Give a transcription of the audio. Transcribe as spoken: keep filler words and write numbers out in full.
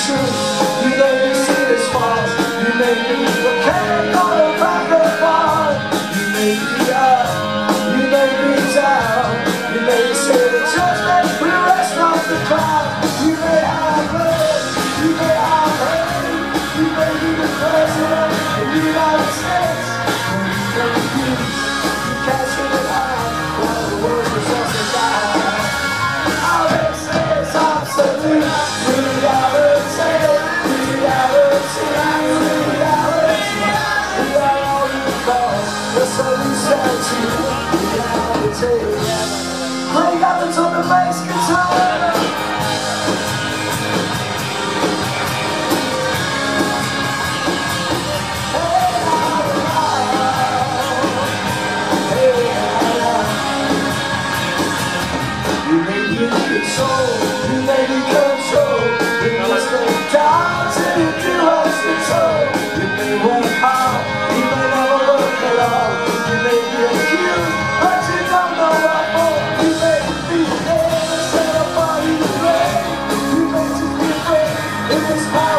truth. You made me see this falls. You made me the can't go back and forth. You made me up. You made me down. You made me say the judgment we rest off the cloud. You made our blood. You made our hate. You made me the president of the United States. You made me peace. You captured it out while the world was upside down. All they say is absolute reality. Reality. Reality. We are all you call the solution to reality. Play up until the bass guitar. Control, you made me control. You must lay down till you do us control. You may work hard, you may never work at all. You may be accused, but you don't know what for. You made me dead instead of body to play. You made me be afraid in this power.